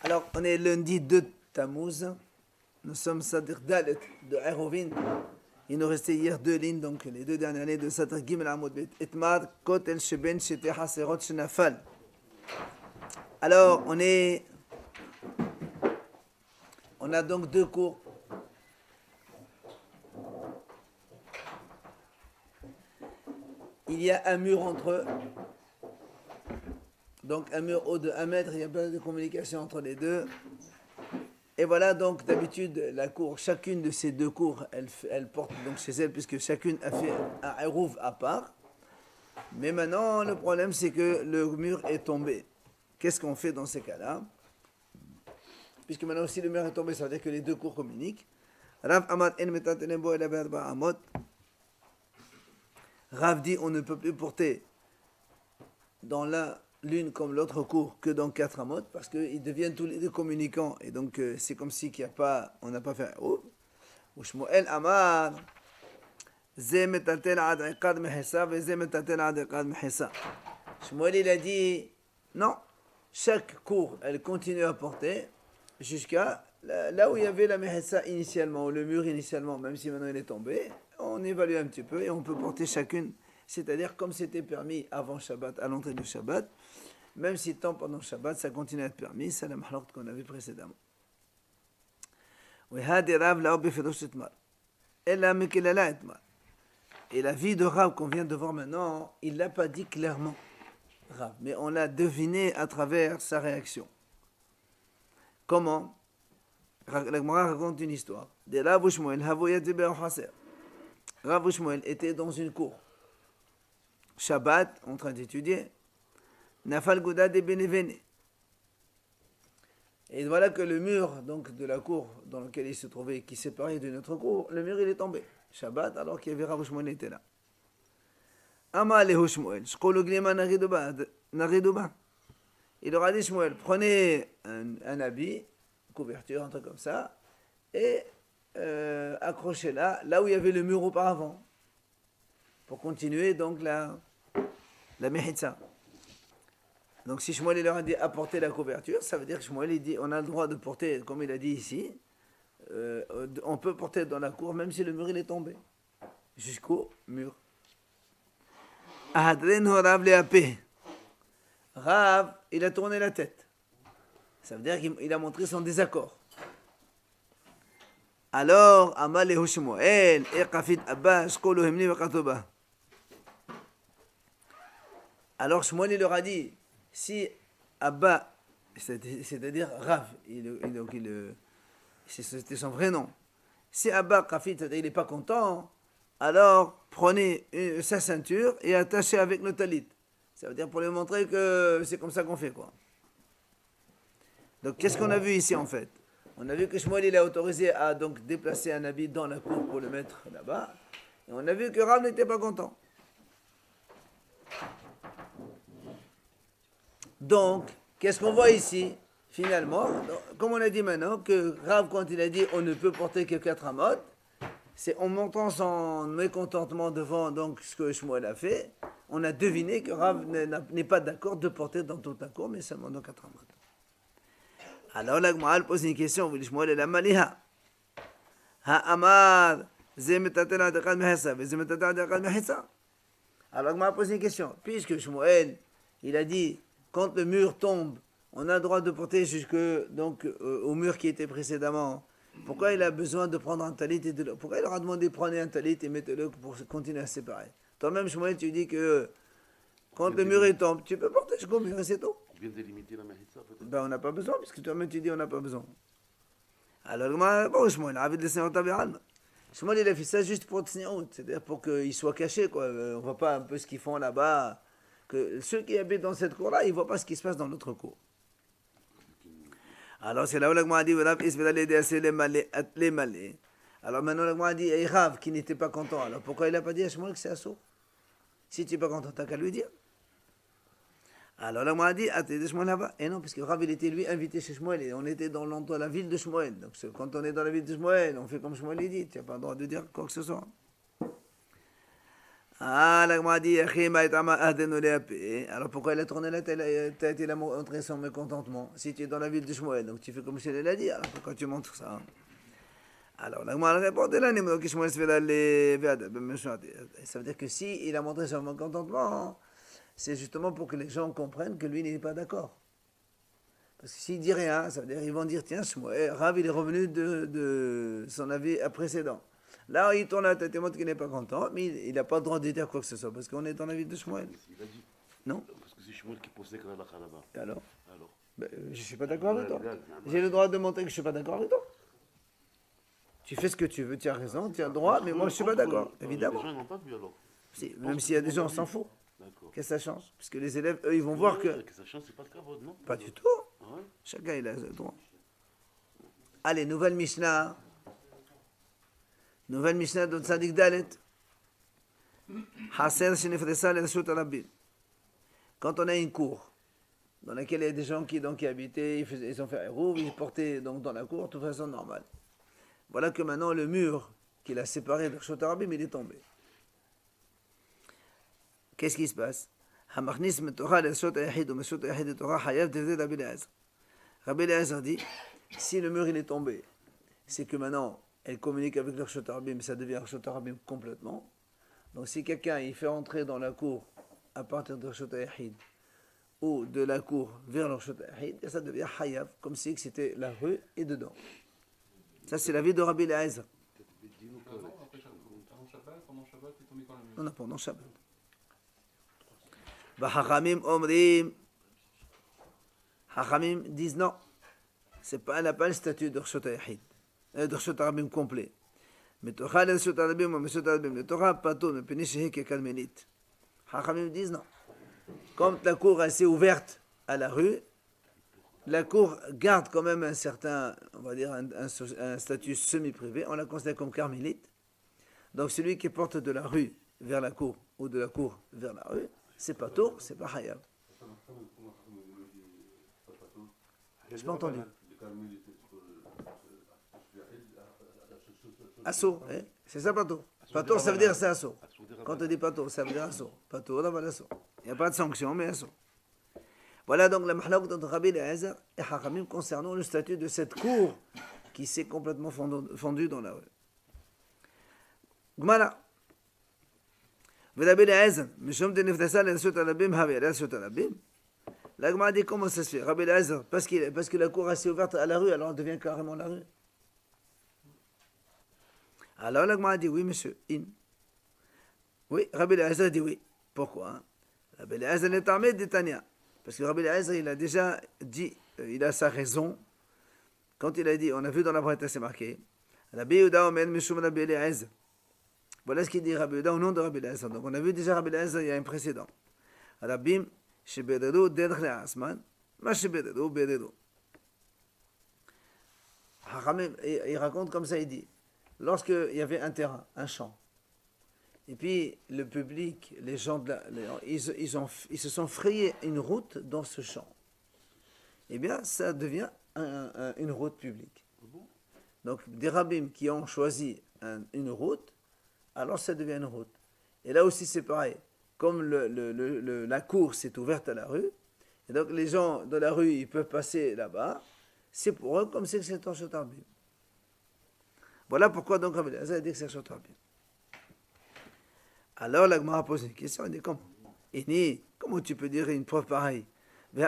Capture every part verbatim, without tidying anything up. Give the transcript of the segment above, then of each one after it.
Alors, on est lundi deux Tammuz. Nous sommes Sadr Dalet de Erovin. Il nous restait hier deux lignes, donc les deux dernières lignes de Sadr Gimel Amoud Bet. Etmar Kotel Sheben Shete Haserot Shenafal. Alors, on est. On a donc deux cours. Il y a un mur entre eux. Donc un mur haut de un mètre, il y a pas de communication entre les deux. Et voilà donc d'habitude la cour, chacune de ces deux cours, elle, elle porte donc chez elle, puisque chacune a fait un hérouv à part. Mais maintenant le problème c'est que le mur est tombé. Qu'est-ce qu'on fait dans ces cas-là? Puisque maintenant aussi le mur est tombé, ça veut dire que les deux cours communiquent. Rav Amad en metatenebo el aberba amot. Rav dit on ne peut plus porter dans la l'une comme l'autre cours que dans quatre amot, parce qu'ils deviennent tous les deux communicants, et donc euh, c'est comme si qu'il y a pas, on n'a pas fait un ou. Ou Shmuel Amar, Ze metatel ad iqad mehisa, ve ze metatel ad iqad mehisa. Shmuel il a dit, non, chaque cours, elle continue à porter jusqu'à là, là où il y avait la mehisa initialement, ou le mur initialement, même si maintenant il est tombé, on évalue un petit peu et on peut porter chacune. C'est-à-dire comme c'était permis avant Shabbat, à l'entrée du Shabbat, même si tant pendant Shabbat, ça continue à être permis, c'est la mahlok qu'on avait précédemment. Et la vie de Rav qu'on vient de voir maintenant, il ne l'a pas dit clairement, Rav, mais on l'a deviné à travers sa réaction. Comment? La Gemara raconte une histoire. Rav Shmuel était dans une cour. Shabbat, en train d'étudier, Nafal Gouda de Benevene. Et voilà que le mur donc, de la cour dans lequel il se trouvait, qui séparait de notre cour, le mur il est tombé. Shabbat, alors qu'il y avait Rav Shmuel était là. Ama lehu Shmuel, Shkolu Glima Nariduba. Il leur a dit Shmuel, prenez un, un habit, une couverture, un truc comme ça, et euh, accrochez-la là où il y avait le mur auparavant. Pour continuer donc la. La mehitza. Donc si Shmuel leur a dit apporter la couverture, ça veut dire que Shmuel il dit on a le droit de porter, comme il a dit ici, euh, on peut porter dans la cour même si le mur il est tombé, jusqu'au mur. Ahadren Rav leapé. Rav, il a tourné la tête. Ça veut dire qu'il a montré son désaccord. Alors, Amalehu Shmuel, Eqafit Abba, Shkolu Hemni Vakatoba. Alors Shmuel il leur a dit, si Abba, c'est-à-dire Rav, il, il, donc il, c'était son vrai nom, si Abba Kafit, c'est-à-dire il n'est pas content, alors prenez une, sa ceinture et attachez avec le talit. Ça veut dire pour lui montrer que c'est comme ça qu'on fait, quoi. Donc qu'est-ce qu'on a vu ici en fait? On a vu que Shmuel il a autorisé à donc déplacer un habit dans la cour pour le mettre là-bas, et on a vu que Rav n'était pas content. Donc, qu'est-ce qu'on voit ici? Finalement, comme on a dit maintenant, que Rav, quand il a dit on ne peut porter que quatre amot, c'est en montrant son mécontentement devant donc, ce que Shmuel a fait, on a deviné que Rav n'est pas d'accord de porter dans toute la cour, mais seulement dans quatre amot. Alors la Gemara pose une question, vous dites Shmuel la maliha. Ha amar, ze metatel adekad mehesa, ze metatel adekad mehesa. Alors la Gemara pose une question, puisque Shmuel, il a dit quand le mur tombe, on a le droit de porter jusque donc euh, au mur qui était précédemment. Pourquoi il a besoin de prendre un talit et de le... Pourquoi il leur a demandé prenez un talit et mettez-le pour continuer à se séparer? Toi-même, Shmuel, tu dis que quand le mur tombe, tu peux porter jusqu'au mur et c'est tout. Tu viens de limiter la mehitza peut-être? Ben on n'a pas besoin, puisque toi-même tu dis on n'a pas besoin. Alors, bon, Shmuel, avec les Seigneur Tabi'al. Shmuel, il a fait ça juste pour Tsni'out, c'est-à-dire pour qu'il soit caché, quoi. On ne voit pas un peu ce qu'ils font là-bas. Que ceux qui habitent dans cette cour-là, ils ne voient pas ce qui se passe dans notre cour. Alors c'est là où la Gemara dit alors maintenant la Gemara dit et Rav qui n'était pas content, alors pourquoi il n'a pas dit à Shmuel que c'est assourd? Si tu n'es pas content, tu n'as qu'à lui dire. Alors la Gemara dit et non, parce que Rav il était lui invité chez Shmuel et on était dans, dans la ville de Shmuel. Donc quand on est dans la ville de Shmuel, on fait comme Shmuel il dit, tu n'as pas le droit de dire quoi que ce soit. Ah, la Gemara dit, alors pourquoi il a tourné la tête, il a montré son mécontentement? Si tu es dans la ville de Shmuel, donc tu fais comme Shmuel l'a dit, alors pourquoi tu montres ça? Alors la Gemara répond, ça veut dire que si il a montré son mécontentement, c'est justement pour que les gens comprennent que lui n'est pas d'accord. Parce que s'il dit rien, ça veut dire qu'ils vont dire, tiens, Shmuel, Rav, il est revenu de, de son avis précédent. Là, il tourne la tête et montre qu'il n'est pas content, mais il n'a pas le droit de dire quoi que ce soit, parce qu'on est dans la vie de Shmuel. Il a dit. Non? Parce que c'est Shmuel qui possède la halakha là-bas. Alors? Alors Ben, je ne suis pas d'accord avec toi. J'ai le droit de montrer que je ne suis pas d'accord avec toi. Tu fais ce que tu veux, tu as raison, tu as le droit, mais moi je ne suis pas d'accord, évidemment. Les gens n'ont pas vu alors. Si, même s'il y a des gens, on s'en fout. D'accord. Qu'est-ce que ça change? Parce que les élèves, eux, ils vont voir que... Que ça change, c'est pas le kavod, non? Pas du tout. Ouais. Chacun, il a le droit. Allez, nouvelle Mishnah. Nouvelle Mishnah de Tzadik Dalet. Haser shenifresa l'ershut rabim. Quand on a une cour dans laquelle il y a des gens qui, donc, qui habitaient, ils, faisaient, ils ont fait un roux, ils portaient donc, dans la cour de toute façon normale. Voilà que maintenant le mur qui l'a séparé de l'ershut rabim, il est tombé. Qu'est-ce qui se passe? Hamachnis metorah l'ershut ayahid ou l'ershut ayahid de Torah hayav devded Rabbi Eliezer. Rabbi Eliezer dit, si le mur il est tombé, c'est que maintenant elle communique avec l'ershut rabim, ça devient l'ershut rabim complètement. Donc si quelqu'un il fait entrer dans la cour à partir de l'ershut ayahid ou de la cour vers l'ershut ayahid, ça devient hayav, comme si c'était la rue et dedans. Ça c'est la vie de Rabbi Eliezer. Non, non, pendant Shabbat. Hachamim omrim, Hachamim disent non, c'est pas, elle n'a pas le statut de Reshut Hayahid, de Reshut Rabim complet. Mais Torah le Reshut Rabim ou Reshut Rabim, le Torah pato ne péniche que kalmenit. Hachamim disent non. Comme la cour est assez ouverte à la rue, la cour garde quand même un certain, on va dire, un, un, un statut semi-privé, on la considère comme carmélite. Donc celui qui porte de la rue vers la cour ou de la cour vers la rue, c'est pas tôt, c'est pas hayav. Je pas entendu. Assaut, hein? C'est ça pato. Pato, ça veut dire c'est assaut. Quand on dit pato, ça veut dire assaut. Pato, là, voilà assaut. Il n'y a pas de sanction, mais assaut. Voilà donc la mahlak de Rabbi Eliezer et Hachamim concernant le statut de cette cour qui s'est complètement fondue dans la rue. Gmara. Rabbi Eliezer, Mishum de Nifdasa l'Ershut Rabim Havi l'Ershut Rabim. La Gemara dit comment ça se fait? Rabbi Eliezer, parce, qu'il, parce que la cour est assez ouverte à la rue, alors elle devient carrément la rue. Alors la Gemara dit oui, monsieur. In. Oui, Rabbi Eliezer dit oui. Pourquoi? Rabbi Eliezer est armé d'Etania. Parce que Rabbi Eliezer, il a déjà dit, il a sa raison. Quand il a dit, on a vu dans la Braïta, c'est marqué, Rabbi Yehuda Omen Mishum Rabbi Eliezer. Voilà ce qu'il dit Rabbi Yehuda au nom de Rabbi Eliezer. Donc on a vu déjà Rabbi Eliezer, il y a un précédent. Rabbim Sheberedu Derech Le'asman, Ma Sheberedu Beredu. Il raconte comme ça, il dit, lorsqu'il y avait un terrain, un champ, et puis le public, les gens, de la, les, ils, ils, ont, ils se sont frayés une route dans ce champ. Eh bien, ça devient un, un, une route publique. Donc, des rabbins qui ont choisi un, une route, alors ça devient une route. Et là aussi, c'est pareil. Comme le, le, le, le, la cour s'est ouverte à la rue, et donc les gens de la rue, ils peuvent passer là-bas, c'est pour eux comme si c'était un Reshut Rabim. Voilà pourquoi donc Rabbi Eliezer a dit que c'est un Reshut Rabim. Alors la Gemara pose une question, elle dit comment? Ini, comment tu peux dire une preuve pareille? Il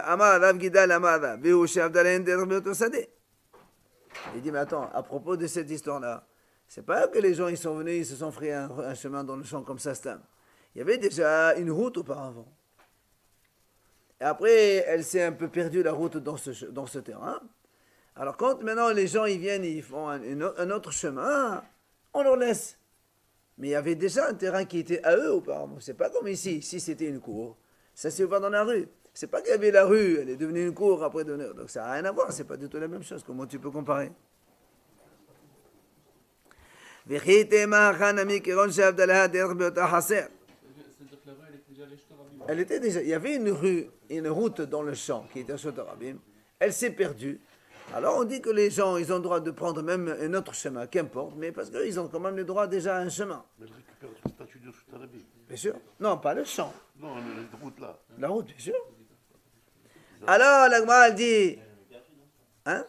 dit, mais attends, à propos de cette histoire-là, c'est pas que les gens ils sont venus, ils se sont frayés un, un chemin dans le champ comme ça, c'est un. Il y avait déjà une route auparavant. Et après, elle s'est un peu perdue, la route, dans ce, dans ce terrain. Alors quand maintenant les gens ils viennent, ils font un, un autre chemin, on leur laisse. Mais il y avait déjà un terrain qui était à eux auparavant. C'est pas comme ici. Ici, c'était une cour. Ça s'est ouvert dans la rue. C'est pas qu'il y avait la rue, elle est devenue une cour après devenir. Donc ça n'a rien à voir. C'est pas du tout la même chose. Comment tu peux comparer? Elle était déjà. Il y avait une rue, une route dans le champ qui était Reshut Rabim. Elle s'est perdue. Alors on dit que les gens, ils ont le droit de prendre même un autre chemin, qu'importe, mais parce qu'ils ont quand même le droit déjà à un chemin. Mais ils récupèrent le statut de Reshut Rabim. Bien sûr. Non, pas le champ. Non, la route là. La route, bien sûr. Alors, la Gemara, elle dit... Hein?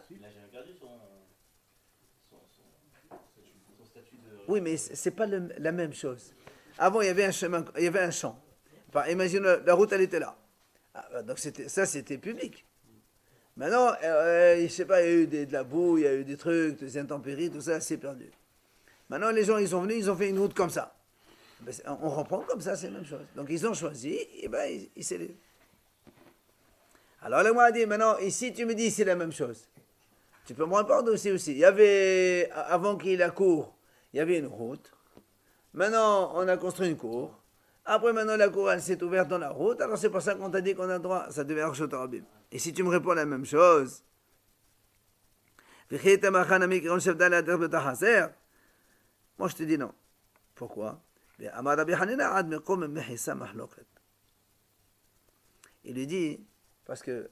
Oui, mais c'est pas le, la même chose. Avant, il y avait un chemin, il y avait un champ. Enfin, imagine, la route, elle était là. Ah, donc c'était, ça, c'était public. Maintenant, euh, je sais pas, il y a eu des, de la boue, il y a eu des trucs, des intempéries, tout ça, c'est perdu. Maintenant, les gens, ils sont venus, ils ont fait une route comme ça. Ben, on reprend comme ça, c'est la même chose. Donc, ils ont choisi, et ben, ils, ils s'élèvent. Alors, le moi a dit, maintenant, ici, tu me dis, c'est la même chose. Tu peux me répondre aussi, aussi. Il y avait, avant qu'il y ait la cour, il y avait une route. Maintenant, on a construit une cour. Après, maintenant, la cour, elle s'est ouverte dans la route. Alors, c'est pour ça qu'on t'a dit qu'on a le droit. Ça devait être Shotorabim. Et si tu me réponds la même chose, moi, je te dis non. Pourquoi? Il lui dit, parce que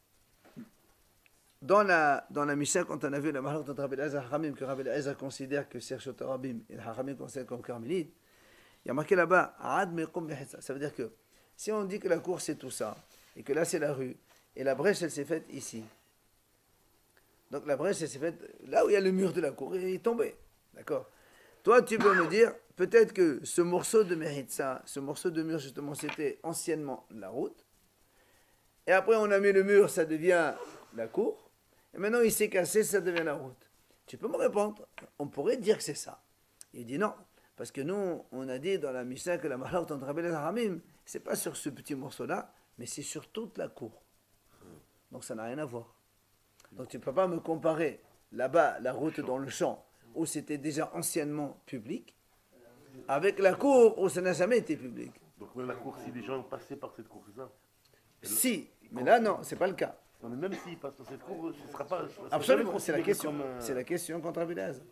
dans la, dans la Mishnah, quand on a vu la mahlok entre Rabbi Elazar et Hachamim, que Rabbi Elazar considère que c'est Shotorabim et Hachamim considère comme Carmélite, il y a marqué là-bas, ça veut dire que si on dit que la cour c'est tout ça, et que là c'est la rue, et la brèche elle s'est faite ici. Donc la brèche elle s'est faite là où il y a le mur de la cour, et il est tombé. D'accord? Toi tu peux me dire, peut-être que ce morceau de Mehitza, ce morceau de mur justement, c'était anciennement la route, et après on a mis le mur, ça devient la cour, et maintenant il s'est cassé, ça devient la route. Tu peux me répondre, on pourrait dire que c'est ça. Il dit non. Parce que nous, on a dit dans la Mishnah que la mahlok entre Rabbi Elazar et Hachamim, c'est pas sur ce petit morceau-là, mais c'est sur toute la cour. Donc ça n'a rien à voir. Donc tu ne peux pas me comparer là-bas, la route dans le champ, où c'était déjà anciennement public, avec la cour où ça n'a jamais été public. Donc même la cour, si les gens passaient par cette cour, c'est ça? Si, mais là non, c'est pas le cas. Non, mais même s'ils passent par cette cour, ce ne sera pas... Absolument, c'est la question. Comme, euh... C'est la question contre Rabbi Elazar.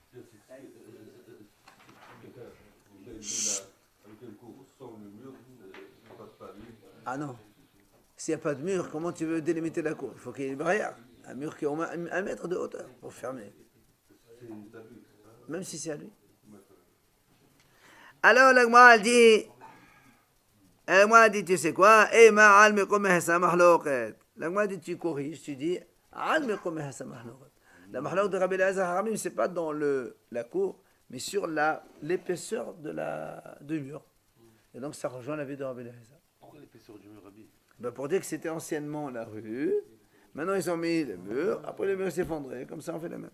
Ah non. S'il n'y a pas de mur, comment tu veux délimiter la cour? Il faut qu'il y ait une barrière. Un mur qui est au moins un mètre de hauteur pour fermer. Même si c'est à lui. Alors la Gemara dit, la Gemara dit, tu sais quoi? Eh ma al mekomeh sa mahloket. La Gemara dit, tu corriges, tu dis, al mekomeh sa mahloket. La mahlok de Rabbi Elazar Haramim, c'est pas dans le, la cour, mais sur la, l'épaisseur de la, du mur. Et donc ça rejoint la vie de Rabbi Elazar. Pourquoi l'épaisseur du mur, Rabbi? Ben pour dire que c'était anciennement la rue, maintenant ils ont mis le mur, après le mur s'est effondré, comme ça on fait la même.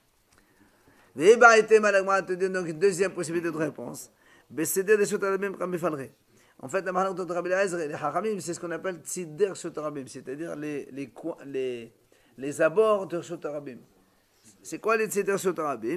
Donc une deuxième possibilité de réponse. En fait, la mahlok de Rabbi Elazar et les Haramim, c'est ce qu'on appelle tzidder shotarabim, c'est-à-dire les, les, les, les abords de shotarabim. C'est quoi les tzidder shotarabim?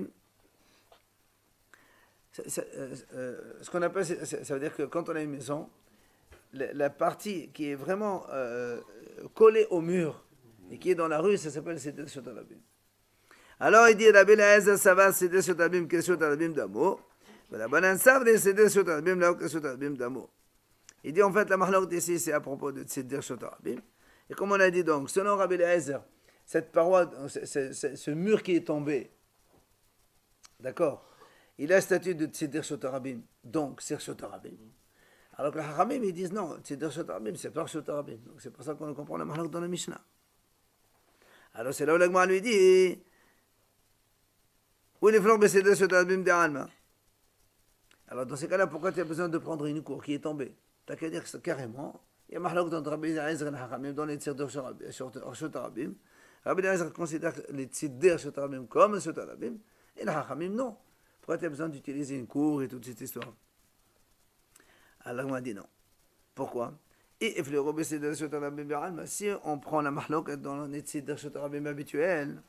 Ce qu'on appelle, ça veut dire que quand on a une maison, la, la partie qui est vraiment euh, collée au mur et qui est dans la rue, ça s'appelle tzidder shotarabim. Alors il dit Rabbi Elazar, ça va tzidder shotarabim que shotarabim d'amour. La banane savent des tzidder shotarabim là que shotarabim d'amour. Il dit en fait la mahlok ici c'est à propos de tzidder shotarabim. Et comme on a dit donc, selon Rabbi Elazar, cette paroi, ce, ce, ce mur qui est tombé, d'accord, il a le statut de tzidder shotarabim, donc c'est shotarabim. Alors que les Hachamim ils disent non, tzidder shotarabim c'est pas shotarabim. Donc c'est pour ça qu'on comprend la mahlok dans la Mishnah. Alors c'est là où l'Agma lui dit où les fleurs de tzidder shotarabim de Alma. Alors dans ces cas-là, pourquoi tu as besoin de prendre une cour qui est tombée? Tu n'as qu'à dire que carrément, il y a mahlok dans Rabbi Elazar et les Hachamim dans les tzidder shotarabim. Rabbi Elazar considère les tzidder shotarabim comme shotarabim et les Hachamim non. Pourquoi tu as besoin d'utiliser une cour et toute cette histoire? Alors on m'a dit non. Pourquoi? Et si on prend la mahlok dans les tzidder shotarabim habituels,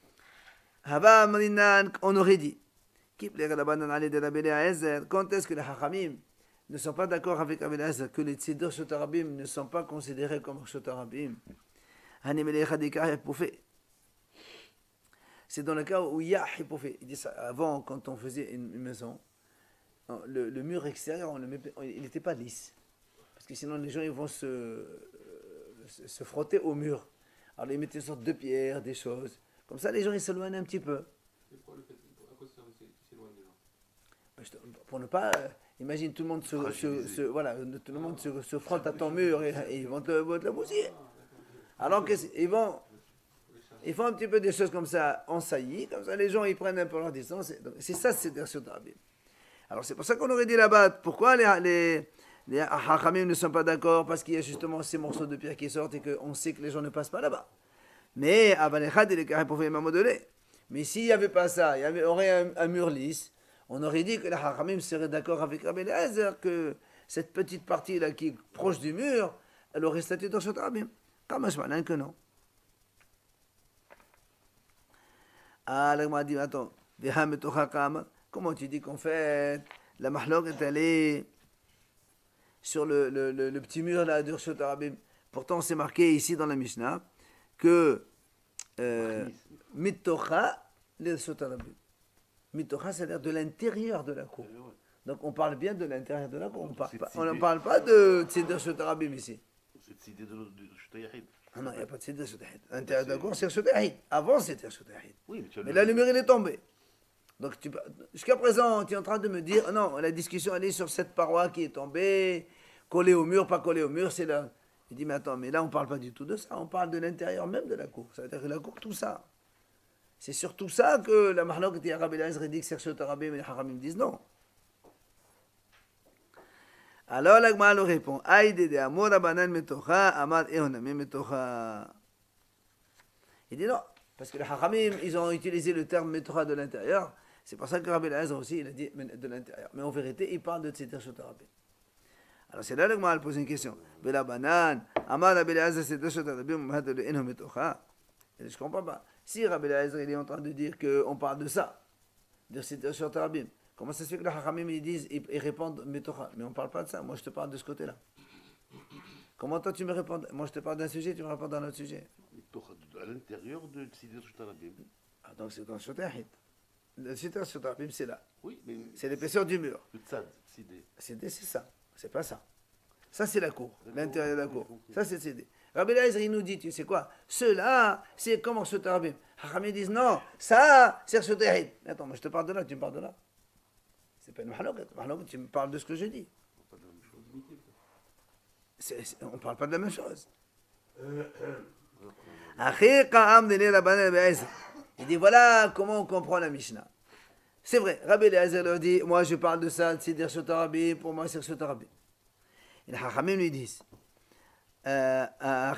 on aurait dit quand est-ce que les Hachamim ne sont pas d'accord avec Rabbi Elazar que les tzidder shotarabim ne sont pas considérés comme shotarabim? C'est dans le cas où il y a hipophé. Il dit ça avant, quand on faisait une maison, le, le mur extérieur, on le met, il n'était pas lisse. Parce que sinon les gens ils vont se, se, se frotter au mur. Alors ils mettaient une sorte de pierre, des choses. Comme ça les gens ils s'éloignent un petit peu. Pour ne pas Imagine tout le monde se, se, Fragilisé. se- voilà, tout le monde se, se frotte à ton mur et, et ils vont te, vont te le bousiller. Alors qu'ils vont, ils font un petit peu des choses comme ça en saillie, comme ça les gens ils prennent un peu leur distance. Et donc, C'est ça, c'est des Rabim. Alors c'est pour ça qu'on aurait dit là-bas, pourquoi les, les, les Hachamim ne sont pas d'accord? Parce qu'il y a justement ces morceaux de pierre qui sortent et qu'on sait que les gens ne passent pas là-bas. Mais Abalechad il est carré pour faire un modelé. Mais s'il n'y avait pas ça, il y avait, aurait un, un mur lisse, on aurait dit que les Hachamim seraient d'accord avec Rabbi Eliezer que cette petite partie-là qui est proche du mur, elle aurait statut dans ce Rabim. Comme je m'en que non. Ah, là, m'a dit, attends, comment tu dis qu'en fait, la mahlok est allée sur le, le, le, le petit mur là de Shot Rabim. Pourtant, c'est marqué ici dans la Mishnah que euh, Mitocha, les Shot Rabim. Mitocha, c'est-à-dire de l'intérieur de la cour. Donc on parle bien de l'intérieur de la cour. On parle pas- on ne parle pas de Tzeder Shot Rabim ici. C'est décidé de Shutayahid. Ah non, il n'y a pas de Tzeder Shot Rabim. L'intérieur de la cour, c'est Shot Rabim. Avant, c'était Shot Rabim. Oui, mais tu as Mais le- là, le mur, il est tombé. Donc, tu peux- jusqu'à présent, tu es en train de me dire, non, la discussion, elle est sur cette paroi qui est tombée, collée au mur, pas collée au mur, c'est là. Je dis, mais attends, mais là, on ne parle pas du tout de ça, on parle de l'intérieur même de la cour. Ça veut dire que la cour, tout ça. C'est sur tout ça que la mahlok dit Rabbi Eliezer dit que c'est Shot Rabim, mais les Haramim disent non. Alors, la Gemara leur répond, Aïde de Amor Abanan Metocha, Amad Ehonami Metocha. Il dit non, parce que les Haramim, ils ont utilisé le terme Metocha de l'intérieur. C'est pour ça que Rabbi Eliezer aussi, il a dit de l'intérieur. Mais en vérité, il parle de Tzeder Shot Rabim. Alors c'est là que Gemara pose une question. Bela Banan, Amad Rabbi Eliezer Tzeder Shot Rabim, Mahad le Eno Metocha. Je ne comprends pas. Si Rabbi Eliezer, il est en train de dire qu'on parle de ça, de Tzeder Shot Rabim, comment ça se fait que les Haramim, ils disent, ils, ils répondent Metocha? Mais on ne parle pas de ça. Moi, je te parle de ce côté-là. Comment toi, tu me réponds? Moi, je te parle d'un sujet, tu me réponds d'un autre sujet. À l'intérieur de Tzeder Shutayahid. Ah, donc c'est dans Shotahid. Le Tzeder Shot Rabim, c'est là. Oui, mais C'est l'épaisseur du mur. le tzad, Tzidé. C'est c'est ça. C'est pas ça. Ça, c'est la cour. D'accord. L'intérieur de la J'ai cour. compris. Ça, c'est Tzidé. Rabbi Eliezer, il nous dit, tu sais quoi? Ceux-là, c'est comment Shot Rabim. Hachamim disent non, ça, c'est Shotahid. Attends, moi, je te parle de là, tu me parles de là. C'est pas une mahalokat. Mahalokat, tu me parles de ce que je dis. Pas la même chose. C'est- c'est- on ne parle pas de la même chose. Il dit voilà comment on comprend la Mishnah. C'est vrai, Rabbi Eliezer leur dit moi je parle de ça, c'est dire Shot Rabim, pour moi c'est Shot Rabim. Et les Hachamim lui disent euh,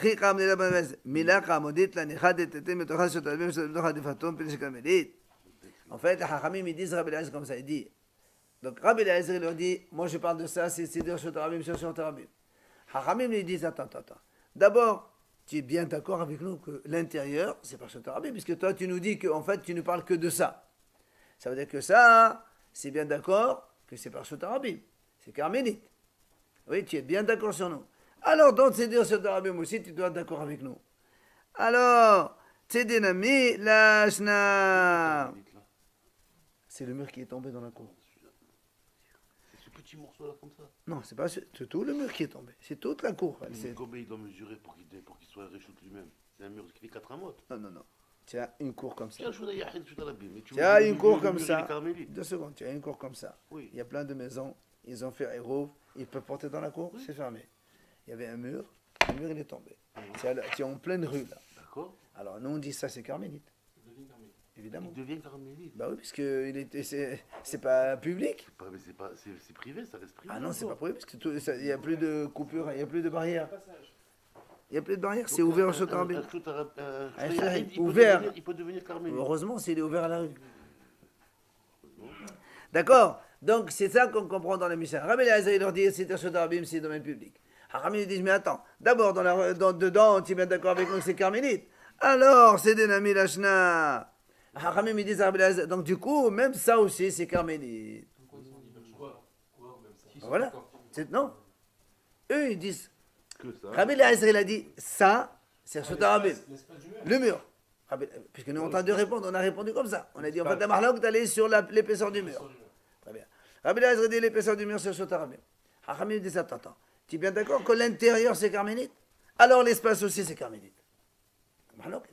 en fait, les Hachamim ils disent Rabbi Eliezer comme ça, il dit donc Rabbi Eliezer leur dit moi je parle de ça, c'est dire Shot Rabim, c'est Shot Rabim. Hachamim lui disent attends, attends, attends. D'abord, tu es bien d'accord avec nous que l'intérieur, c'est pas Shot Rabim, puisque toi, tu nous dis qu'en fait, tu ne parles que de ça. Ça veut dire que ça, c'est bien d'accord que c'est pas Shot Rabim, c'est carmélite. Oui, tu es bien d'accord sur nous. Alors, dans Tzeder Shot Rabim aussi, tu dois être d'accord avec nous. Alors, Tzedinami Lashna. C'est le mur qui est tombé dans la cour. C'est ce petit morceau-là comme ça. Non, c'est pas ce- c'est tout le mur qui est tombé. C'est toute la cour. Elle, Mais c'est- combien il doit mesurer pour qu'il pour qu'il soit réchoute lui-même? C'est un mur qui fait quatre amotes. Non, non, non. Tu as une cour comme ça. Tiens, Shutayahid, Shutayahid. Mais tu Tu me as dis, une le cour mur- le comme mur, il ça. est carmélite. Deux secondes, tu as une cour comme ça. Oui. Il y a plein de maisons. Ils ont fait Hérouv. Ils peuvent porter dans la cour. C'est fermé. Il y avait un mur. Le mur, il est tombé. Tu, as la- tu es en pleine rue, là. D'accord. Alors, nous, on dit ça, c'est carmélite. Évidemment. Il devient carmélite. Bah oui, puisque il était, c'est, c'est pas public. C'est pas- mais c'est pas, c'est c'est privé, ça reste privé. Ah non, c'est pas encore. privé, parce que tout- ça- il n'y a plus de coupure, il n'y a plus de barrière. Il n'y a plus de barrière, c'est ouvert au Shot Un- Rabim. un Shutayahid, euh, Un Shutayahid, il peut ouvert. devenir- Il peut devenir carmélite. Heureusement, s'il est ouvert à la rue. D'accord. Donc, c'est ça qu'on comprend dans la Mishnah. Rabbi Eliezer, il leur dit, c'est un Shot Rabim, c'est domaine public. Haramim, ils disent, mais attends, d'abord, dans la, dans, dedans, tu es bien d'accord avec nous que c'est carmélite. Alors, c'est des Nami Lashna. Haramim, ils disent, Rabbi Eliezer, donc du coup, même ça aussi, c'est carmélite. Voilà. C'est, non. Eux, ils disent, Que ça. Rabbi Eliezer, il a dit, ça, c'est Shot Rabim. Le mur. Rabbi- Puisque nous, on tente de répondre, on a répondu comme ça. On a dit, en fait, la marloque d'aller sur la- l'épaisseur du mur. Très bien. Rabbi Eliezer dit, l'épaisseur du mur, c'est Shot Rabim. Hachamim dit, attends, attends. Tu es bien d'accord que l'intérieur, c'est carmélite? Alors l'espace aussi, c'est carmélite. Marloque.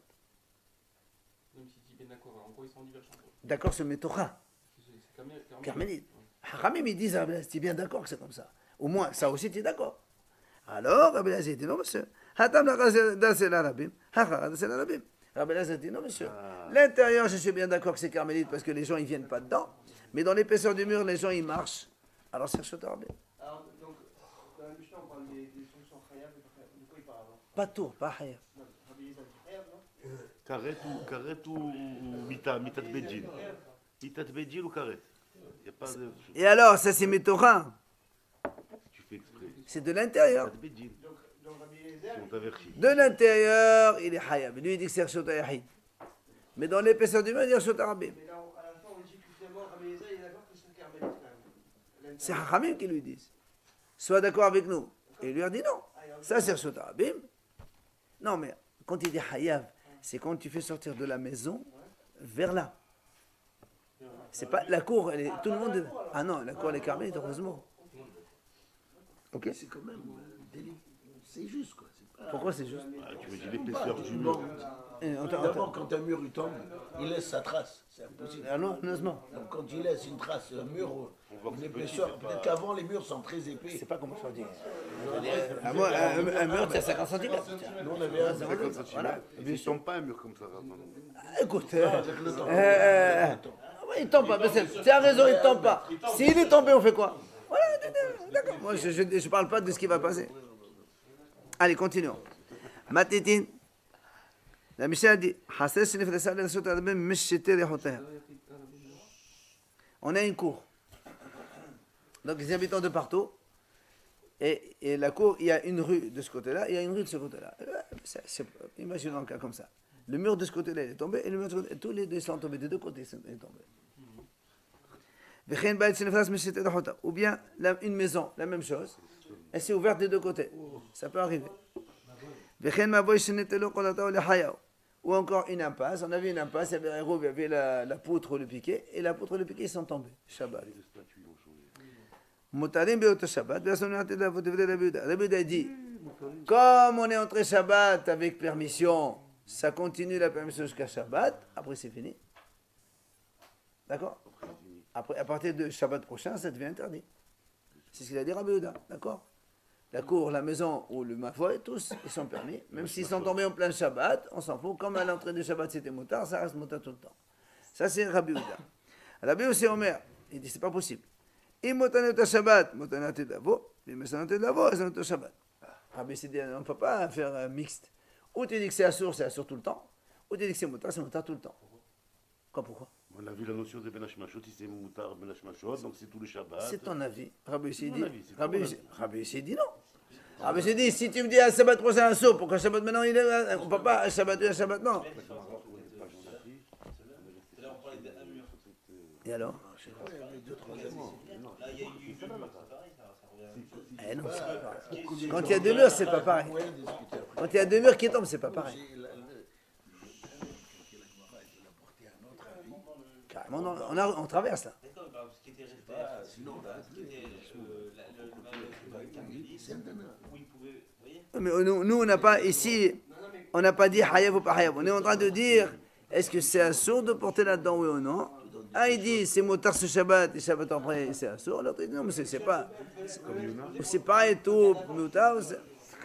Même si tu es bien d'accord, en quoi ils sont en divergence? D'accord, ce Metocha, C'est Carmel- Carmel- carmélite. Hamim, ils disent, Rabbi Elazar, tu es bien d'accord que c'est comme ça. Au moins, ça aussi, tu es d'accord. Alors, Rabbi Elazar dit, non, monsieur. Hatam la dasel arabim, hacha dasel arabim. Rabbi Elazar dit, non, monsieur. L'intérieur, je suis bien d'accord que c'est carmélite parce que les gens, ils viennent pas dedans. Mais dans l'épaisseur du mur, les gens, ils marchent. Alors, c'est Reshut Arabim. Alors, donc, dans la Mishnah, on parle des, des fonctions Chayav et pas Chayav. De quoi il parle alors? Pas tour, pas Chayav. Non, Rabbi Elazar dit Chayav, non? Karet ou, karet ou, ou mita, mitat bedjin. Mitat bedjin ou karet. Il n'y a pas de. Et alors, ça, c'est Métorah. Tu fais exprès. C'est de l'intérieur. Mitat bedjin. Donc, donc Rabbi Elazar, Si on t'avertit. De l'intérieur, il est Chayav. Lui, il dit que c'est Reshut Yahid. Mais dans l'épaisseur du mur, il dit Reshut Arabim. mais là, on- à la fin, on dit que finalement, Rabbi Elazar, il est d'accord que c'est carmélite quand même. C'est Hachamim qui lui disent. Sois d'accord avec nous. Et il lui a dit non. Ça, c'est Reshut Arabim. Non, mais quand il dit Hayav, c'est quand tu fais sortir de la maison vers là. C'est pas la cour, elle est, tout le monde est... Ah non, la cour elle est carmélite, heureusement. Ok. C'est quand même euh, délicat. C'est juste, quoi. C'est pas- Pourquoi c'est juste Ah, tu veux dire l'épaisseur du mur. Eh, on t'a- on D'abord, quand un mur il tombe, il laisse sa trace. C'est impossible. t'a- Ah non, honnêtement. Donc, quand il laisse une trace, un mur, voit que une c'est petit, épaisseur, c'est pas- peut-être qu'avant les murs sont très épais. C'est pas comment je dire. Ah, moi, un, un mur, c'est cinquante centimètres. Nous, on avait un cinquante centimètres. Il ne tombe pas un mur comme ça, Raphaël. Écoute, euh, euh, euh, ouais, il tombe pas, mais c'est c'est à raison, il tombe pas. S'il est tombé, on fait quoi? Voilà, d'accord. Moi, je ne parle pas de ce qui va passer. Allez, continuons. Matitin. La Mishnah dit on a une cour. Donc, les habitants de partout. Et, et la cour, il y a une rue de ce côté-là, il y a une rue de ce côté-là. C'est- c'est- Imaginons un cas comme ça. Le mur de ce côté-là il est tombé, et le mur de ce côté, tous les deux sont tombés, des deux côtés ils sont tombés. Ou bien la- une maison, la même chose, elle s'est ouverte des deux côtés. Ça peut arriver. Ou encore une impasse, on avait une impasse, il y avait un roue, il y avait la, la poutre ou le piquet, et la poutre ou le piquet ils sont tombés. Shabbat. Les statues ont changé. Mutarim be'oto Shabbat, personne n'a été là, vous devrez Rabbi Yehuda. Rabbi Yehuda dit, comme on est entré Shabbat avec permission, ça continue la permission jusqu'à Shabbat, après c'est fini. D'accord? Après, à partir de Shabbat prochain, ça devient interdit. C'est ce qu'il a dit Rabbi Yehuda, d'accord? La cour, la maison ou le mavoy, tous, ils sont permis. Même s'ils sont tombés en plein Shabbat, on s'en fout. Comme à l'entrée de Shabbat c'était motard, ça reste motard tout le temps. Ça c'est Rabbi Yehuda. Rabbi aussi Omer, il dit c'est pas possible. אם מותנת השבת, מותנת לבוא, ואם מסנת לבוא, אז מותנת השבת. Rabbi s'est dit, on ne peut pas faire un mixte. Ou tu dis que c'est assour, c'est assour tout le temps, ou tu dis que c'est motard, c'est motard tout le temps. Quoi, pourquoi? On a vu la notion de Ben Hashmashot, si c'est Moutar Ben Hashmashot, donc c'est tout le Shabbat. C'est ton avis. Rabbi s'est mon dit, avis, c'est Rabbi, ton avis. Rabbi s'est dit non. Rabbi s'est dit, si tu me dis un Shabbat prochain un saut, pourquoi Shabbat maintenant il est, on ne peut pas un Shabbat oui, un Shabbat non. Et alors? Eh non, c'est pas pareil. Quand il y a deux murs, c'est pas pareil. Quand il y a deux murs qui tombent, c'est pas pareil. Carrément, on, on, a- on traverse là. Mais nous, nous, on n'a pas ici, on n'a pas dit hayav ou pas hayav. On est en train de dire, est-ce que c'est assourd de porter là-dedans, oui ou non? Un il dit c'est motard ce Shabbat et Shabbat après c'est assourd. L'autre il dit non mais c'est c'est pas, c'est pareil tout motard. c'est-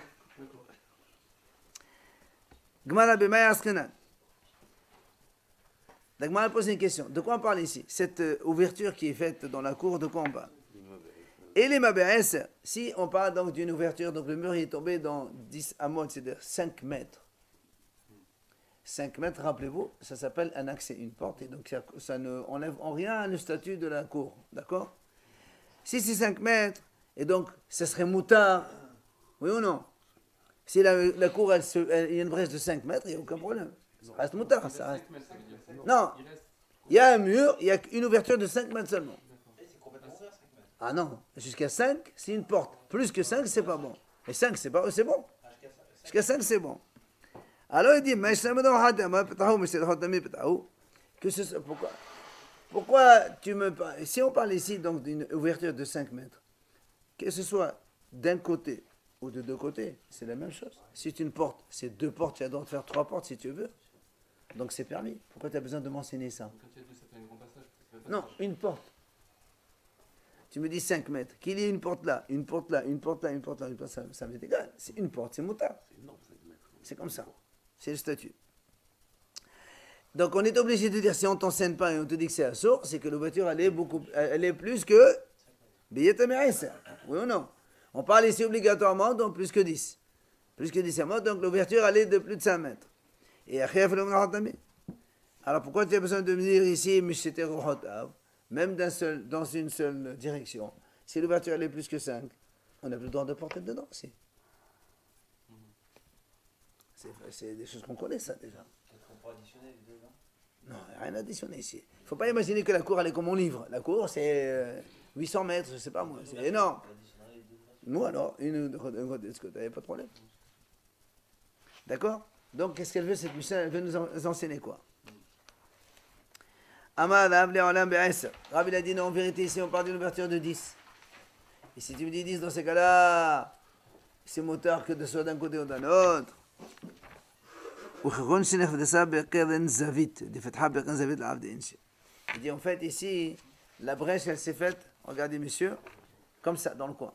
Gemara b'maya askinan. La Gemara pose une question. De quoi on parle ici? Cette euh, ouverture qui est faite dans la cour, de quoi on parle? Et les Mabéès, si on parle donc d'une ouverture, donc le mur il est tombé dans dix amot, c'est-à-dire cinq mètres. cinq mètres, rappelez-vous, ça s'appelle un accès, une porte, et donc ça, ça ne enlève en rien le statut de la cour, d'accord? Si c'est cinq mètres, et donc ça serait moutard, oui ou non? Si la, la cour, elle se- elle- il y a une brèche de cinq mètres, il n'y a aucun problème. Ça reste moutard, ça reste. Non, il y a un mur, il y a une ouverture de cinq mètres seulement. Ah non, jusqu'à cinq, c'est une porte. Plus que cinq, c'est pas bon. Et cinq, c'est pas, c'est bon. Jusqu'à cinq, c'est bon. Alors il dit, mais que ce soit- pourquoi, pourquoi tu me parles, si on parle ici donc d'une ouverture de cinq mètres, que ce soit d'un côté ou de deux côtés, c'est la même chose. Si c'est une porte, c'est deux portes, tu as le droit de faire trois portes si tu veux. Donc c'est permis. Pourquoi tu as besoin de m'enseigner ça? Non, une porte. tu me dis cinq mètres, qu'il y ait une porte là, une porte là, une porte là, une porte là, une porte là, ça m'est égal. C'est une porte, c'est motard. C'est comme ça. C'est le statut. Donc on est obligé de dire, si on t'enseigne pas et on te dit que c'est assourd, c'est que l'ouverture elle est beaucoup, elle est plus que billet américain. Oui ou non? On parle ici obligatoirement, donc plus que dix. Plus que dix amot, donc l'ouverture elle est de plus de cinq mètres. Et alors pourquoi tu as besoin de me dire ici, même d'un seul, dans une seule direction, si l'ouverture elle est plus que cinq, on n'a plus le droit de porter dedans aussi. C'est, c'est des choses qu'on connaît ça déjà. On peut additionner les deux, non? Non, il n'y a rien à additionner ici. Il ne faut pas imaginer que la cour elle est comme mon livre. La cour c'est euh, huit cents mètres, je ne sais pas moi, c'est énorme. Nous alors, une de ce côté, il n'y a pas de problème. D'accord? Donc qu'est-ce qu'elle veut cette Mishnah? Elle veut nous enseigner quoi? Amad Abli Olam Be'esser. Rabbi a dit non, en vérité ici on parle d'une ouverture de dix. Et si tu me dis dix dans ces cas-là, c'est motard que de soit d'un côté ou d'un autre. Il dit en fait ici, la brèche elle s'est faite, regardez messieurs, comme ça dans le coin.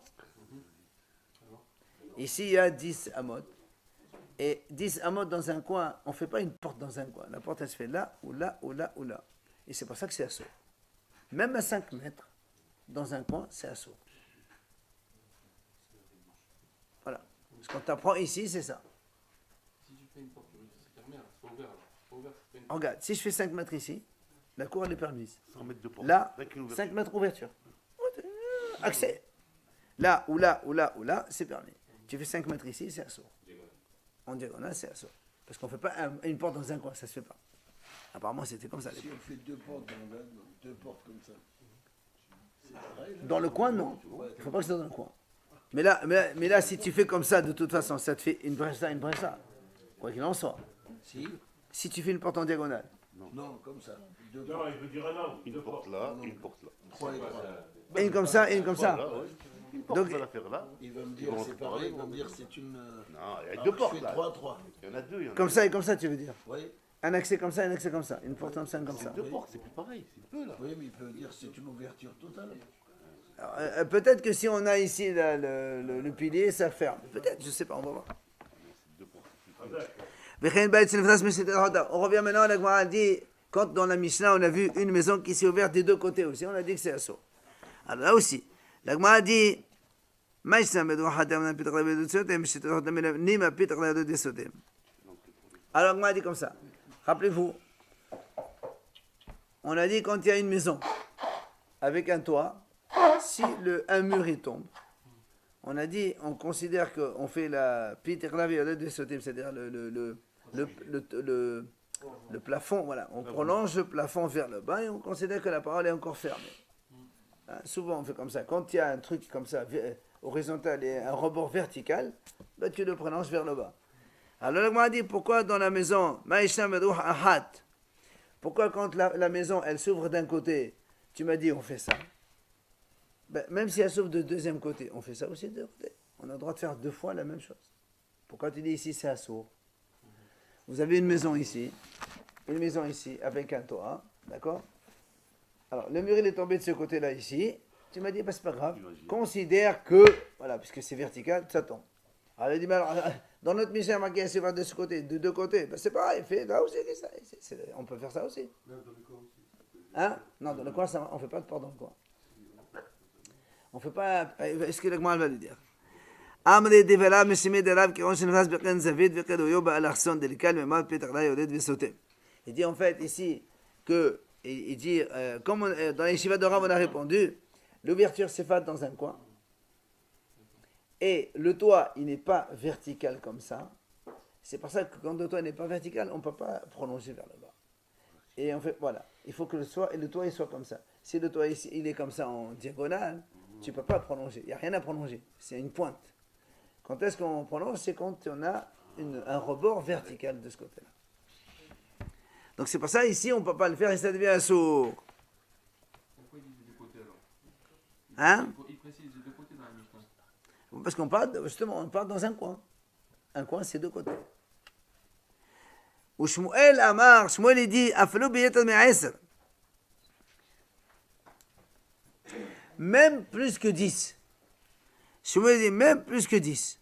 Ici il y a dix amot. Et dix amot dans un coin, on ne fait pas une porte dans un coin. La porte elle se fait là, ou là, ou là, ou là. Et c'est pour ça que c'est assaut. Même à cinq mètres, dans un coin, c'est assaut. Voilà. Ce qu'on t'apprend ici, c'est ça. Si tu fais une porte, c'est fermé, c'est pas ouvert. C'est pas ouvert, c'est pas une porte. Regarde, si je fais cinq mètres ici, la cour elle est permise. cent mètres de porte. Là, Avec une ouverture. cinq mètres ouverture. Accès. Là, ou là, ou là, ou là, c'est permis. Tu fais cinq mètres ici, c'est assaut. En diagonale, c'est assaut. Parce qu'on ne fait pas un- une porte dans un coin, ça ne se fait pas. Apparemment, c'était comme ça. à Si l'époque. on fait deux portes, dans la- deux portes comme ça, c'est pareil. là. Dans le coin, non. Il ne faut pas que ce soit dans le coin. Mais là, mais, là- mais là, si tu fais comme ça, de toute façon, ça te fait une brèche là, une brèche là. Quoi qu'il en soit. Si? Si tu fais une porte en diagonale, Non, comme ça. Deux Non, portes, il veut dire un an. Une porte là, une porte là. trois et trois. et une comme ça, et une comme ça. Voilà, ouais. Une porte Donc- va la faire là. Il va me Ils dire vont c'est se pareil, parler, il va ils me vont- dire c'est une. euh, Non, il y a alors deux je portes fais là. trois, trois. Il y en a deux. il y en a Comme deux. ça et comme ça, tu veux dire. Oui, Un accès comme ça, un accès comme ça. Une porte comme ça, une comme ça. C'est deux portes, c'est plus pareil. C'est peu là. oui, mais il peut dire c'est une ouverture totale. Alors, euh, euh, peut-être que si on a ici la- le, le- le pilier, ça ferme. Peut-être, je ne sais pas, on va voir. Deux portes. On revient maintenant à la Gemara a dit, quand dans la Mishnah on a vu une maison qui s'est ouverte des deux côtés aussi, on a dit que c'est assaut. Alors là aussi, la Gemara a dit, alors la Gemara a dit comme ça, rappelez-vous, on a dit quand il y a une maison avec un toit, si le, un mur il tombe, on a dit, on considère qu'on fait la c'est-à-dire le, le, le, le, le, le, le plafond, voilà, on prolonge le plafond vers le bas et on considère que la parole est encore fermée. Hein, souvent on fait comme ça. Quand il y a un truc comme ça, vi- horizontal et un rebord vertical, ben, tu le prolonges vers le bas. Alors on a dit, pourquoi dans la maison, pourquoi quand la, la maison elle s'ouvre d'un côté, tu m'as dit on fait ça. Ben, même si elle s'ouvre de deuxième côté, on fait ça aussi de deux côtés. On a le droit de faire deux fois la même chose. Pourquoi tu dis ici c'est à sourd? Vous avez une maison ici, une maison ici avec un toit, d'accord? Alors le mur il est tombé de ce côté-là ici. Tu m'as dit bah, c'est pas grave. Considère que voilà puisque c'est vertical, ça tombe. Alors elle dit mais alors, dans notre mission marqué c'est de ce côté, de deux côtés, ben, c'est pareil, fait là aussi c'est ça. C'est- c'est- on peut faire ça aussi. Hein? Non dans le coin ça, on fait pas de porte dans le coin. On fait pas. Est-ce que l'agma va le dire? Amri devela meshime de Rav kiron shenvas beqen zavid veqedo yoba alachson delikal memad petakla yodet vesotem. Il dit en fait ici que il, il dit euh, comme on- euh, dans les yeshiva de Rav on a répondu, l'ouverture s'est faite dans un coin et le toit il n'est pas vertical comme ça. C'est pour ça que quand le toit n'est pas vertical, on ne peut pas prolonger vers le bas. Et en fait, voilà, il faut que le, toit, le toit il soit comme ça. Si le toit ici, il est comme ça en diagonale, tu ne peux pas prolonger. Il n'y a rien à prolonger. C'est une pointe. Quand est-ce qu'on prolonge? C'est quand on a une- un rebord vertical de ce côté-là. Donc c'est pour ça, ici, on ne peut pas le faire et ça devient un sourd. Pourquoi il dit des deux côtés alors? Hein? Il précise des deux côtés dans la Mishnah. Parce qu'on part, justement, on part dans un coin. Un coin, c'est deux côtés. Ou Shmuel Amar, Shmuel il dit, Afalo biyetad me'aser. même plus que dix. Shmuel dit même plus que dix.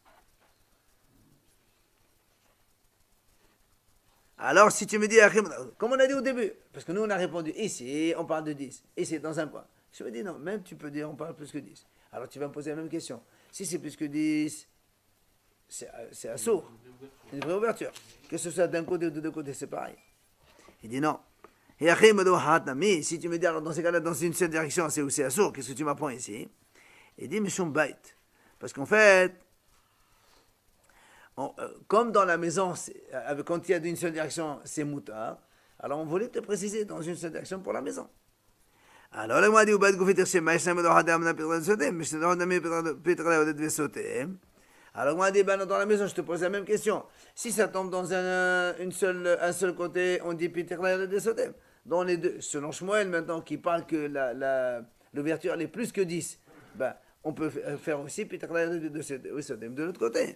Alors, si tu me dis, comme on a dit au début, parce que nous on a répondu ici, on parle de dix, ici, dans un point. Je me dis non, même tu peux dire, on parle plus que dix. Alors tu vas me poser la même question. Si c'est plus que dix, c'est assourd, une vraie ouverture. Que ce soit d'un côté ou de deux côtés, c'est pareil. Il dit non. Et après, mais si tu me dis, alors dans ces cas-là, dans une seule direction, c'est aussi assourd, qu'est-ce que tu m'apprends ici? Il dit, mais son bait. Parce qu'en fait, On, euh, comme dans la maison, euh, quand il y a d'une seule direction, c'est moutard, alors on voulait te préciser dans une seule direction pour la maison. Alors, là, moi, dit, alors, moi, dit, ben, dans la maison, je te pose la même question. Si ça tombe dans un, une seule, un seul côté, on dit dans les deux, selon Shmuel, maintenant, qui parle que l'ouverture, elle est plus que dix, ben, on peut faire aussi de l'autre côté.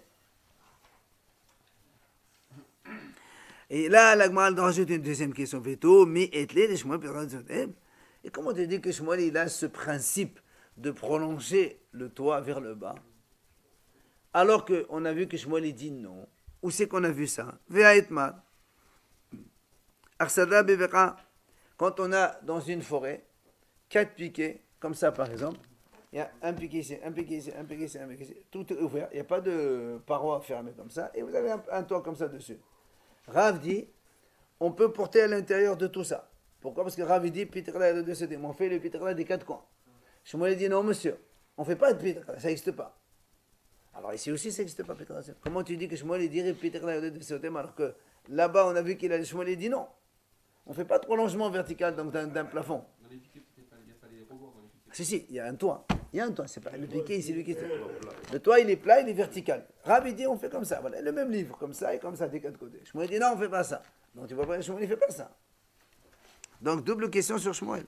Et là, la Gemara rajoute une deuxième question. Et comment tu dis que Shmuel il a ce principe de prolonger le toit vers le bas, alors qu'on a vu que Shmuel il dit non? Où c'est qu'on a vu ça? Quand on a dans une forêt quatre piquets, comme ça par exemple, il y a un piquet ici, un piquet ici, un piquet ici, un piquet ici, tout est ouvert, il n'y a pas de paroi fermée comme ça, et vous avez un, un toit comme ça dessus. Rav dit, on peut porter à l'intérieur de tout ça. Pourquoi? Parce que Rav dit, on fait le pitrala des quatre coins. Shmuel dit, non monsieur, on ne fait pas de pitrala, ça n'existe pas. Alors ici aussi, ça n'existe pas, pitrala. Comment tu dis que Shmuel dirait pitrala alors que là-bas, on a vu qu'il a Shmuel dit non. On ne fait pas de prolongement vertical d'un plafond. Dans les piquets, il n'y a pas les rebords dans les piquets. Si, si, il y a un toit. Il y a un toit, c'est pas le piquet, c'est lui qui est. Le toit, il est plat, il est vertical. Rabbi dit, on fait comme ça. Voilà, le même livre, comme ça et comme ça, des quatre côtés. Shmuel dit, non, on ne fait pas ça. Donc, tu vois pas, Shmuel ne fait pas ça. Donc, double question sur Shmuel.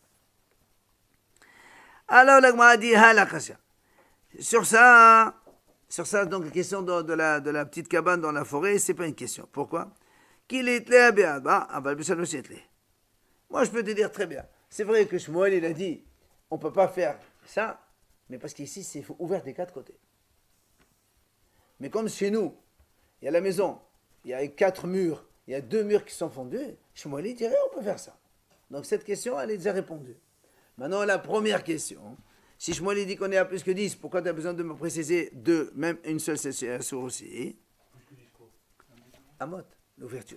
Alors, la Gemara dit, halakasha. Sur ça, sur ça, donc, la question de, de, la, de la petite cabane dans la forêt, c'est pas une question. Pourquoi? Qu'il est là, bien, bah, moi, je peux te dire très bien. C'est vrai que Shmuel, il a dit, on ne peut pas faire ça, mais parce qu'ici, c'est ouvert des quatre côtés. Mais comme chez nous, il y a la maison, il y a quatre murs, il y a deux murs qui sont fondus, Shmuel, il dirait, on peut faire ça. Donc cette question, elle est déjà répondue. Maintenant, la première question, si Shmuel dit qu'on est à plus que dix, pourquoi tu as besoin de me préciser deux, même une seule, c'est assourd aussi? Amot, l'ouverture.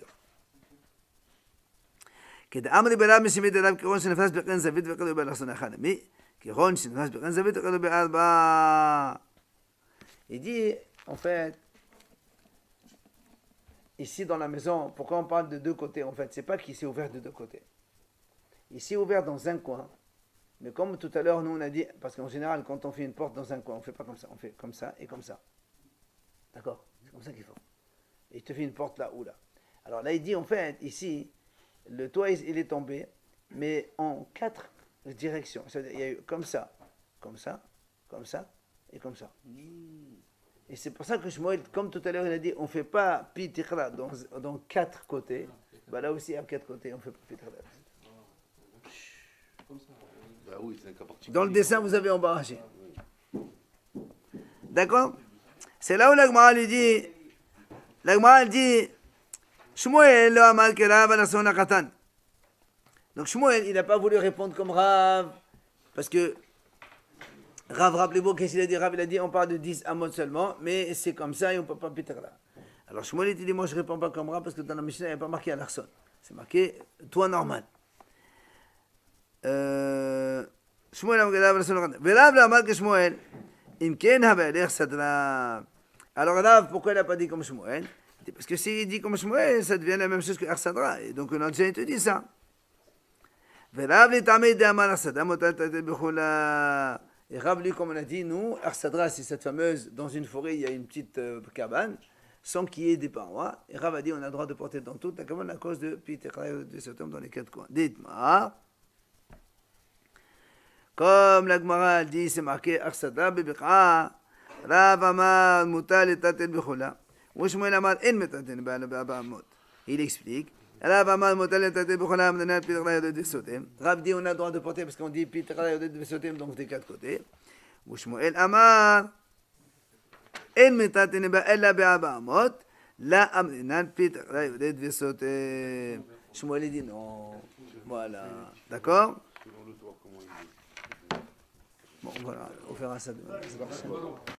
כדאמרי בלב משימית אליו כרון שנפס בקרן זווית וקרדו באלכסון אחד. מי? כרון שנפס בקרן זווית וקרדו בארבע. Il dit, en fait, ici dans la maison, pourquoi on parle de deux côtés? En fait, c'est pas qu'il s'est ouvert de deux côtés. Il s'est ouvert dans un coin, mais comme tout à l'heure, nous on a dit, parce qu'en général, quand on fait une porte dans un coin, on fait pas comme ça, on fait comme ça et comme ça. D'accord? C'est comme ça qu'il faut. Et il te fait une porte là ou là. Alors là, il dit, en fait, ici, le toit, il est tombé, mais en quatre directions. C'est-à-dire, il y a eu comme ça, comme ça, comme ça, et comme ça. Et c'est pour ça que Shmuel, comme tout à l'heure, il a dit, on ne fait pas pi tikhla dans, dans quatre côtés. Bah là aussi, à quatre côtés, on ne fait pas pi tikhla. Bah oui, c'est un cas particulier. Dans le dessin, vous avez embarrassé. D'accord? C'est là où la Gemara lui dit, la Gemara dit, Shmuel lo amal ke Rav alason akatan. Donc Shmuel, il n'a pas voulu répondre comme Rav, parce que Rav, rappelez-vous, qu'est-ce qu'il a dit? Rav, il a dit, on parle de dix amot seulement, mais c'est comme ça et on ne peut pas péter là. Alors Shmuel, il dit, moi je ne réponds pas comme Rav, parce que dans la Mishnah, il n'y a pas marqué alarson. C'est marqué toit normal. Shmuel amal ke Rav alason akatan. Verav lo amal ke Shmuel, im ken havelech sadra. Alors Rav, pourquoi il n'a pas dit comme Shmuel? Parce que s'il dit comme Shmuel, ça devient la même chose que Arsadra. Et donc, on a déjà te dit ça. Et Rav, lui, comme on a dit, nous, Arsadra, c'est cette fameuse, dans une forêt, il y a une petite euh, cabane, sans qu'il y ait des parois. Et Rav a dit, on a le droit de porter dans toute la cabane à cause de Pitecha de cet homme dans les quatre coins. Dites-moi. Comme la Gemara dit, c'est marqué Arsadra, Bebecha, Rav Amar, Mutal et Tatel Bechula. Il explique, Rav Amar Motalem Tate B'cholam Nanat Pitra Yodet Vesotem. Rav dit on a le droit de porter parce qu'on dit Pitra Yodet Vesotem, donc des quatre côtés. Ou Shmuel Amar En Metatene Ba'ela Be'aba Amot La Amnenat Pitra Yodet Vesotem. Shmuel dit non. Voilà. D'accord? Bon, voilà. On fera ça demain.